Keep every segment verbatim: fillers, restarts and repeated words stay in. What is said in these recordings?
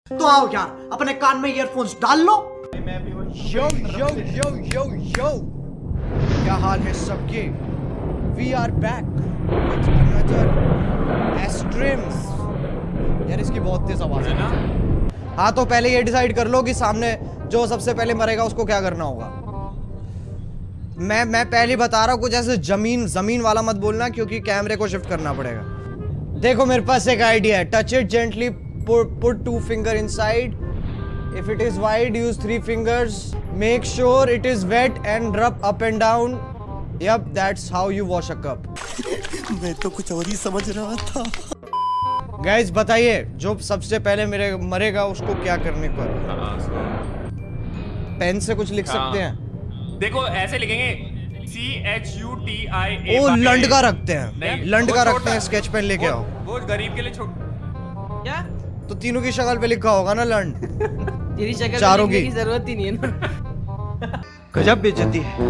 तो आओ यार अपने कान में ईयरफोन्स डाल लो। यो यो यो यो यो क्या हाल है सबके? We are back with another streams. यार इसकी बहुत तेज आवाज है ना। हाँ तो पहले ये डिसाइड कर लो कि सामने जो सबसे पहले मरेगा उसको क्या करना होगा। मैं मैं पहले बता रहा हूँ, कुछ ऐसे जमीन जमीन वाला मत बोलना क्योंकि कैमरे को शिफ्ट करना पड़ेगा। देखो मेरे पास एक आइडिया है। Touch it gently, put two finger inside. If it is wide use three fingers. Make sure it is wet and rub up and down. Yup that's how you wash a cup. मैं तो कुछ और ही समझ रहा था। Guys बताइए जो सबसे पहले मेरे मरेगा उसको क्या करने को है? पेन से कुछ लिख सकते हैं? देखो ऐसे लिखेंगे C H U T I A. ओ लंड का रखते हैं, लंड का रखते हैं। स्केच पेन लेके आओ। वो गरीब के लिए छोड़ क्या? तो तीनों की शक्ल पे लिखा होगा ना लंड। तेरी शक्ल चारों पे की की जरूरत ही नहीं है ना। गजब बेइज्जती है।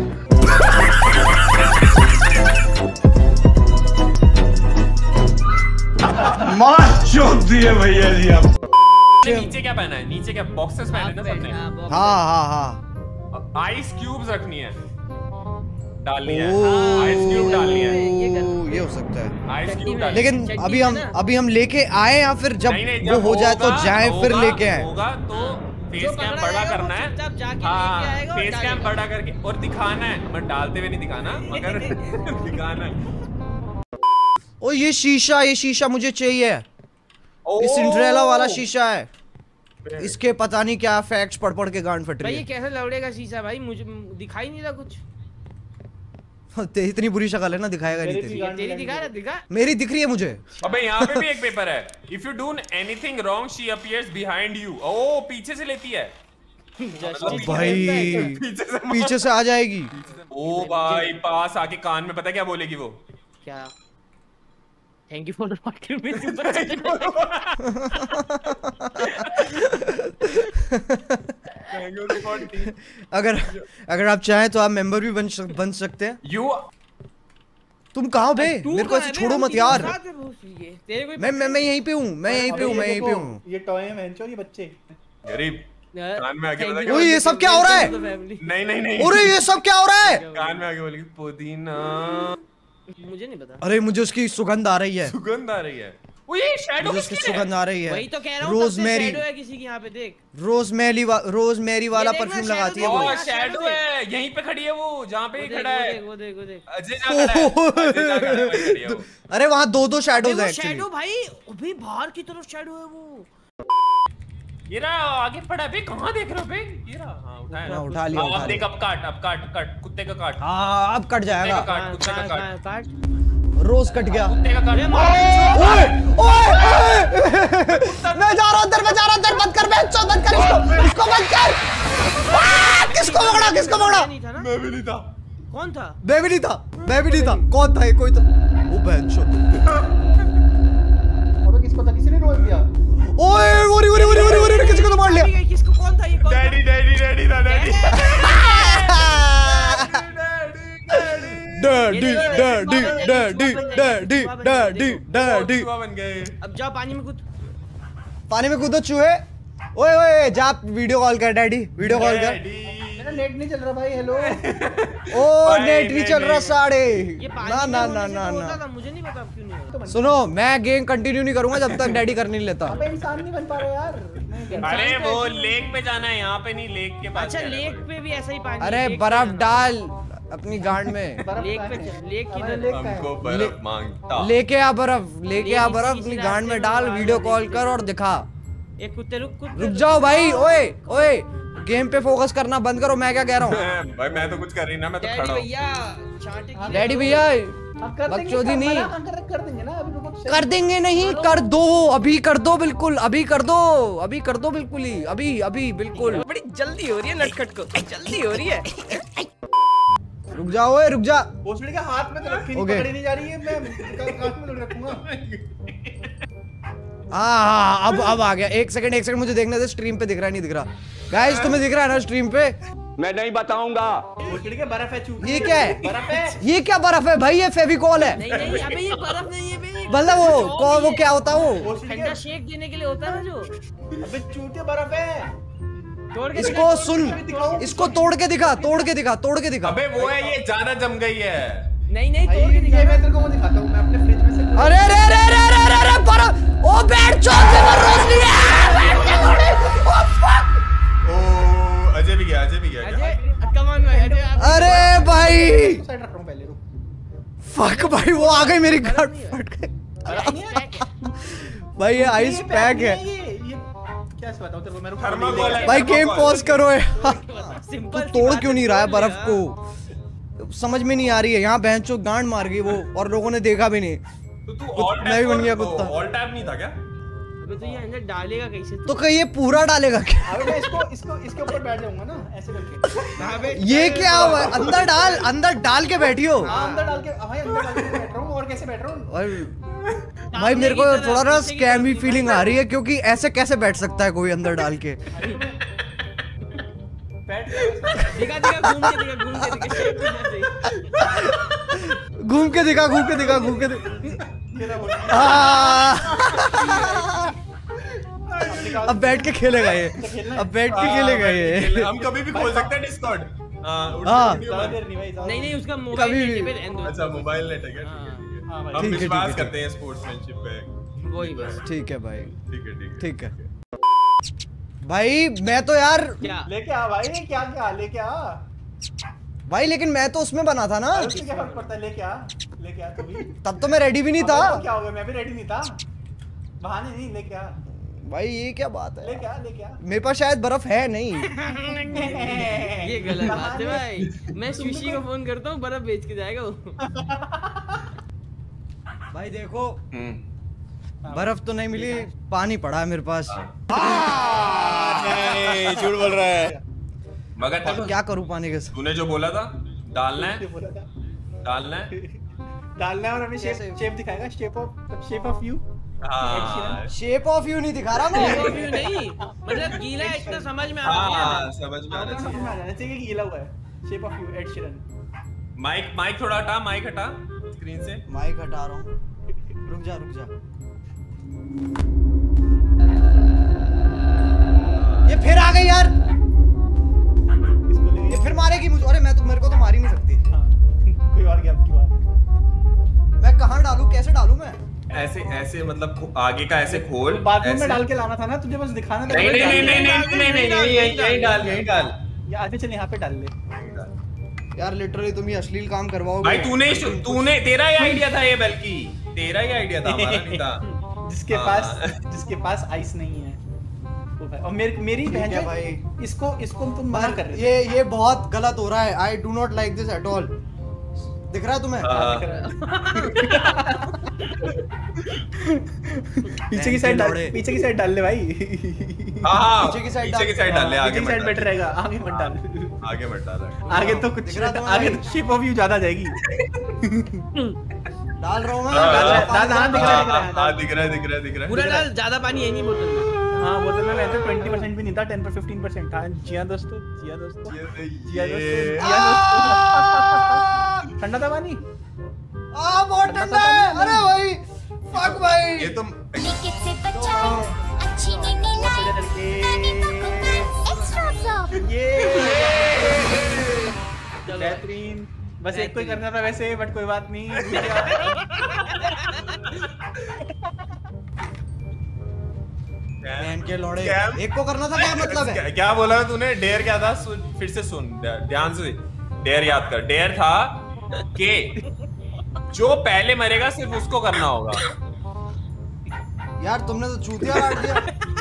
मार चोद दिए भैया जी आप। नीचे क्या पहना है? नीचे क्या बॉक्सेस पहने ना सबने? हाँ हाँ हाँ आइस क्यूब्स रखनी है, डालनी है। आइस क्यूब डालनी है। ये हो सकता है आइस क्यूब डालनी। लेकिन अभी हम अभी हम लेके आए या फिर जब नहीं, नहीं, वो जब हो जाए तो होगा, जाए फिर होगा, लेके आए? होगा तो फेस कैम बड़ा करना है। हाँ फेस कैम बड़ा करके और दिखाना है, मत डालते हुए नहीं दिखाना मगर दिखाना है। ओ ये शीशा, ये शीशा मुझे चाहिए। ये सिंड्रेला वाला शीशा है। इसके पता नहीं क्या फैक्ट्स पढ़ पढ़ के गांड फट रही है। भाई ये कैसे लौड़े का शीशा भाई? मुझे दिखाई नहीं रहा कुछ। तेरी इतनी बुरी शक्ल है ना, दिखाएगा नहीं तेरी। तेरी दिखा रहा? दिखा। मेरी दिख रही है मुझे। अबे यहाँ पे भी एक पेपर है। If you do anything wrong, she appears behind you. ओ पीछे से लेती है। भाई पीछे से पीछे से आ जाएगी। ओ भाई पास आके कान में पता क्या बोलेगी वो? क्या? Thank you for the contribution. अगर अगर आप चाहें तो आप मेंबर भी बन बन सकते हैं। यू तुम कहाँ पे? मेरे को ऐसे छोड़ो मत यार। मैं मैं मैं यहीं पे हूँ, मैं यहीं पे हूँ, मैं यहीं पे हूँ। ये टॉय है मैंचो, ये बच्चे गरीब कान में आके बता। ओए ये सब क्या हो रहा है? नहीं नहीं नहीं। अरे ये सब क्या हो रहा है? कान में आके बोलेगी पुदीना। मुझे नहीं पता। अरे मुझे उसकी सुगंध आ रही है। सुगंध आ रही है। वो ये शैडो उसकी सुगंध आ रही है। वही तो कह रहा हूँ। रोजमेरी है किसी के यहाँ पे देख। रोजमेरी वा, रोजमेरी वाला परफ्यूम लगाती है वो। वो शैडो है, यहीं पे खड़ी है वो, जहाँ पे खड़ा है। वो देख वो देख अजय जा खड़ा है, अजय जा खड़ा है, वहीं खड़ी है वो। अरे वहाँ दो दो शैडोज हैं एक्चुअली। शैडो भाई अभी बाहर की तरफ शैडो है वो। ये रहा आगे पड़ा बे। कहाँ देख रहे हो बे? ये रहा। हाँ उठाया ना, उठा लिया। अब देख, अब काट, अब काट काट कुत्ते का काट। हाँ अब कट जाएगा। काट कुत्ते का काट काट। रोज कट गया। कुत्ते का काट। ओए ओए मैं जा रहा हूँ अंदर, मैं जा रहा हूँ अंदर। बंद कर बे, चो बंद कर इसको, इसको बंद कर। किसको पकड़ा, किसको पकड़ा? मैं भी नहीं था। कौन था? मैं भी नहीं था, मैं भी नहीं था। कौन था ये? कोई तो वो बहनचोद। अबे किसको था? किसी ने रोल दिया। ओए ओरे ओरे ओरे ओरे ओरे किसी को तो मार लिया। किसको? कौन था ये? कौन? डैडी डैडी डैडी था daddy. Daddy daddy daddy daddy daddy daddy. बन गए। अब जाओ पानी में कूद। पानी में कूदो चूहे। ओए ओए जा वीडियो कॉल कर डैडी, वीडियो कॉल कर। मेरा नेट नहीं चल रहा भाई। हेलो। ओ नेट नहीं चल रहा साढ़े। ना ना ना ना ना मुझे नहीं पता क्यों नहीं होता। सुनो मैं गेम कंटिन्यू नहीं करूंगा जब तक डैडी कर नहीं लेता। अबे इंसान नहीं बन पा रहा यार। अरे वो लेक पे जाना है, यहाँ पे नहीं, लेक के पास। अच्छा लेक पे भी ऐसा ही पानी। अरे बर्फ डाल अपनी गांड में। लेक पे चल, लेक की हमको बर्फ मांगता। लेके आ बर्फ, लेके आ बर्फ अपनी गांड में डाल। वीडियो कॉल कर और दिखा। एक कुत्ते रुक कुत्ते रुक जाओ भाई। ओए ओए गेम पे फोकस करना बंद करो। मैं क्या कह रहा हूँ भाई? मैं तो कुछ कर रही ना, मैं तो खड़ा हूँ। भैया चाटे की। डैडी भैया बकचोदी नहीं। कर देंगे ना अभी। रुको कर देंगे नहीं, कर दो अभी, कर दो बिल्कुल अभी, कर दो अभी, कर दो बिल्कुल ही अभी अभी बिल्कुल। बड़ी जल्दी हो रही है नटखट को, जल्दी हो रही है। रुक जाओ ओए रुक जा। भोसड़ी का हाथ में तो रखी नहीं, पकड़ी नहीं जा रही है। मैं कान में रखूंगा। हाँ हाँ अब अब आ गया। एक सेकंड एक सेकंड मुझे देखने दे। स्ट्रीम पे दिख रहा है नहीं दिख रहा? गाइस तुम्हें दिख रहा है ना स्ट्रीम पे? मैं नहीं बताऊंगा। भोसड़ी के बर्फ है चूतिया। ये क्या है? बर्फ है। ये क्या बर्फ है भाई? ये फेविकॉल है। नहीं नहीं अबे ये बर्फ नहीं है बे। मतलब वो कौन वो क्या होता है वो? भोसड़ी ठंडा के शेक देने के लिए होता है ना जो। अबे चूतिया बर्फ है। तोड़ के इसको सुन, इसको तोड़ के दिखा, तोड़ के दिखा, तोड़ के दिखा। अबे वो है, ये ज्यादा जम गई है। नहीं नहीं तोड़ के ये दिखा। मैं तेरे को वो दिखाता हूँ, मैं अपने फ्रिज में से। अरे रे रे रे रे रे रे बर्फ। ओ बैठ चौक से रोशनी है। बैठ के थोड़ी। Oh fuck. ओ अजय भी गया, अजय भी गया क्या? अजय कम ऑन भाई अजय आप- अरे भाई साइड रख रहा हूँ पहले, रुक। फक भाई, वो आ गई मेरी गार्ड फट गई। भाई ये आइस पैक है। ये ये क्या से बताऊँ तेरे को, मैं रुक। थर्माकोल है। भाई गेम पॉज करो यार। सिंपल तू तोड़ क्यों नहीं रहा है बर्फ को? समझ में नहीं आ रही है। यहाँ बहन चो गांड मार गई वो, और लोगों ने देखा भी नहीं। तो तू ऑल मैं भी बन गया कुत्ता। ऑल टैब नहीं था क्या? अबे तो ये अंदर डालेगा कैसे? तो कहीं ये पूरा डालेगा क्या? अबे मैं इसको इसको इसके ऊपर बैठ जाऊंगा ना, ऐसे करके। अबे ये क्या हुआ है? अंदर डाल, अंदर डाल के बैठियो। हाँ, अंदर डाल के, भाई अंदर डाल के बैठ रहा हूँ, और कैसे बैठ रहा हूँ? और भाई मेरे को थोड़ा ना स्कैमी फीलिंग आ रही है, क्योंकि ऐसे कैसे बैठ सकता है कोई अंदर डाल के? बैठ दिखा दिखा घूम के दिखा घूम के दिखा शेप भी जैसे। घूम के दिखा, घूम के दिखा, घूम के दिखा। ये ना बोल। अब बैठ के खेलेगा ये, अब बैठ के खेलेगा ये। हम कभी भी खोल सकते हैं डिस्कॉर्ड। हाँ। ज्यादा देर नहीं भाई, ज्यादा नहीं नहीं देर उसका मोबाइल कभी भी। नेट पे एंड अच्छा मोबाइल नेट है क्या? ठीक है, ठीक है। हाँ भाई। हम ठीक है, विश्वास ठीक है, करते हैं स्पोर्ट्समैनशिप पे। वही बस। ठीक है भाई, ठीक है, ठीक है। ठीक है भाई। मैं तो यार क्या लेके आ भाई, क्या क्या लेके आ। भाई, लेकिन मैं तो उसमें बना था ना। अरे उससे क्या फर्क पड़ता है, लेके आ, लेके आ तू भी। तब तो मैं रेडी भी नहीं अबे था तो क्या हो गया, मैं भी रेडी नहीं था। बहाने नहीं, लेके आ, भाई। ये क्या बात है? लेके आ, लेके आ। मेरे पास शायद बर्फ है नहीं। ये गलत बात है भाई। मैं सुशी को फोन करता हूँ, बर्फ बेच के जाएगा वो। भाई देखो, हम्म। बर्फ तो नहीं मिली, पानी पड़ा है मेरे पास। नहीं झूठ बोल रहा है। मगर अब तब क्या करूं पानी के साथ? तूने जो बोला था डालना ये है, बोला था। डालना है। डालना है और हमें शेप कैसे? शेप दिखाएगा, shape of shape of you. हाँ शेप ऑफ यू नहीं दिखा रहा मैं। Overview नहीं मतलब गीला है, इतना समझ में आ गया। हाँ समझ में आना समझ चाहिए। में आ जाना चाहिए कि गीला हुआ है। Shape of you, Ed Sheeran. Mic mic थोड़ा हटा, माइक हटा स्क्रीन से। माइक हटा रहा हूँ, रुक जा रुक जा। ये फिर आ गई यार, इसको ले। ये फिर मारेगी मुझे। अरे मैं तो, मेरे को तो मार ही नहीं सकती। हाँ, कोई और क्या आपकी बात। मैं कहाँ डालूं, कैसे डालूं मैं? ऐसे ऐसे मतलब खो- आगे का ऐसे खोल। बाथरूम में ऐसे। डाल के लाना था ना तुझे, बस दिखाना था। नहीं नहीं नहीं नहीं नहीं नहीं नहीं यही यही यही डाल यही डाल। ये आगे चल, यहाँ पे डाल ले। यार लिटरली तुम ये अश्लील काम करवाओगे। भाई तूने तूने तेरा ही आइडिया था ये, बल्कि तेरा ही आइडिया था, हमारा नहीं था। जिसके हाँ। पास जिसके पास आइस नहीं है वो भाई। और मेरी मेरी ठीक बहन है जो- भाई। इसको इसको तुम मना कर रहे थे। ये ये बहुत गलत हो रहा है। I do not like this at all. दिख रहा है तुम्हें? हाँ। पीछे की साइड डाल, लौड़े। पीछे की साइड डाल ले भाई। हाँ हाँ पीछे की side पीछे की साइड डाल ले, आगे पीछे की मत साइड डाल। बेटर रहेगा, आगे मत डाल। आगे मत डाल। आगे तो कुछ दिख रहा तुम्हें आगे भाई? तो शेप ऑफ यू ज्यादा जाएगी। डाल रहा हूँ मैं। हाँ, डाल रहा है, पानी डाल, हाँ, डाल दिख रहा रहा है। है, हाँ हाँ दिख रहा है दिख रहा है दिख रहा है। पूरा डाल, ज्यादा पानी है नहीं बोतल में। हाँ बोतल में वैसे ट्वेंटी परसेंट भी नहीं था, टेन पर फिफ्टीन परसेंट था। जिया दोस्तों, जिया दोस्तों, जिया ये- दोस्तों, जिया दोस्तों। ठंडा था पानी। आ बहुत ठंडा है। अरे भाई फक भाई। ये तुम निकित से बचाओ अच्छी नीनी सीधा लाइफ करके एक्स्ट्रा ऑब्जर्व ये बेहतरीन। बस एक को ही करना था वैसे, बट कोई बात नहीं। बहन के लौड़े, क्या? एक को करना था, क्या मतलब है? क्या, क्या बोला तूने? डेयर क्या था? सुन फिर से सुन ध्यान से। डेयर याद कर। डेयर था कि जो पहले मरेगा सिर्फ उसको करना होगा। यार तुमने तो चूतिया काट दिया।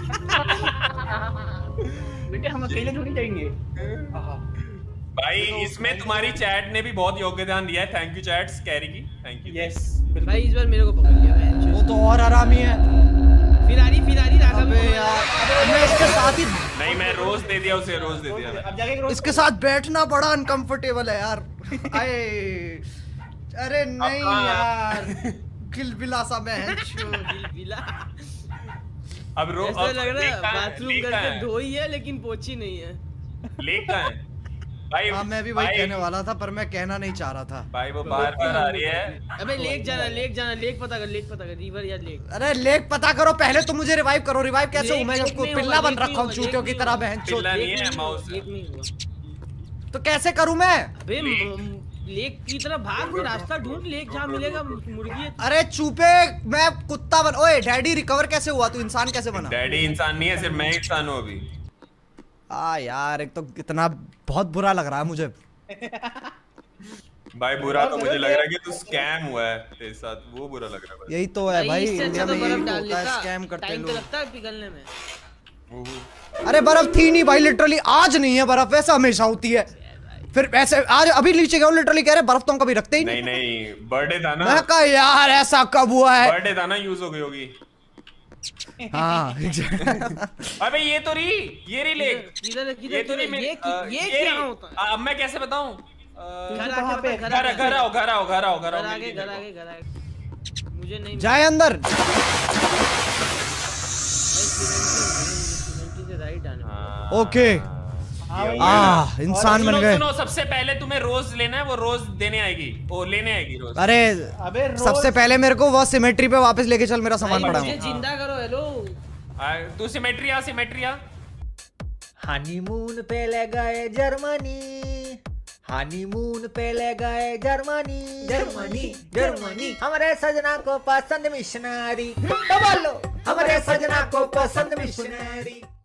बेटे हम अकेले थोड़ी जाएंगे। भाई इसमें तुम्हारी चैट ने भी बहुत योगदान दिया है। थैंक यू चैट्स, कैरी की थैंक यू। यस भाई इस बार मेरे को पकड़ लिया मैं। वो तो और हरामी है। फिरारी फिरारी राघव। अबे यार मैं इसके साथ ही, नहीं मैं रोज दे दिया उसे, रोज दे दिया मैं। अब जाके रोज इसके साथ बैठना बड़ा अनकंफर्टेबल है यार। आए अरे नहीं कहाँ? यार, खिलबिला सा बहन चो। बिला अब रो ऐसा अब लग रहा लेक है कहाँ है? बाथरूम लेक कहाँ करके है? धोई है लेकिन पोछी नहीं है। लेक कहाँ है? भाई हाँ मैं भी वही कहने वाला था पर मैं कहना नहीं चाह रहा था। भाई वो बार बार आ रही है। अबे लेक जाना लेक जाना लेक पता कर लेक पता कर रिवर या लेक। अरे लेक पता करो पहले, तो मुझे रिवाइव करो। रिवाइव कैसे हूँ मैं जब को पिल्ला बन रखा हूँ चूतियों की तरह बहन चोद। पिल्ला नहीं है माउस। लेक नहीं हुआ तो कैसे करूँ मैं? अबे लेक की तरफ भाग, कोई रास्ता ढूंढ, लेक जहाँ मिलेगा मुर्गी है। अरे चुपे, मैं कुत्ता बन। ओए डैडी रिकवर कैसे हुआ? तू इंसान कैसे बना? डैडी इंसान नहीं है, सिर्फ मैं इंसान हूँ अभी। आ यार एक तो इतना बहुत बुरा लग रहा है मुझे। भाई बुरा तो मुझे लग रहा है कि तू स्कैम हुआ है तेरे साथ, वो बुरा लग रहा है भाई। यही तो है भाई, इससे अच्छा इंडिया तो में बर्फ यही डाल होता है, देता, स्कैम करते टाइम तो लोग। लगता है पिघलने में। अरे बर्फ थी नहीं भाई, लिटरली आज नहीं है बर्फ, वैसा हमेशा होती है। फिर ऐसे आज अभी नीचे गया लिटरली कह रहे बर्फ तो हम कभी रखते ही नहीं। नहीं नहीं बर्थडे था ना। मैं कहा यार ऐसा कब हुआ है? बर्थडे था ना, यूज हो गई होगी। हाँ अबे ये तो रही, ये रही लेक। किधर किधर ये तो ये नहीं, ये ये क्या होता है? अब मैं कैसे बताऊं? घर आगे घर घर आओ घर आओ घर आओ घर आओ। घर आगे घर आगे घर आगे मुझे नहीं जाए अंदर। राइट आने। ओके आ इंसान बन गए। सुनो सबसे पहले तुम्हें रोज लेना है, वो रोज देने आएगी, वो लेने आएगी रोज। अरे अबे रोज- सबसे पहले मेरे को वो सिमेट्री पे वापस लेके चल, मेरा सामान पड़ा मुझे है। जिंदा करो। हेलो तू सिमेट्री आ सिमेट्री आ। हनीमून पे ले गए जर्मनी, हनीमून पे ले गए जर्मनी, जर्मनी जर्मनी। हमारे सजना को पसंद मिशनरी, तो बोलो हमारे सजना को पसंद मिशनरी।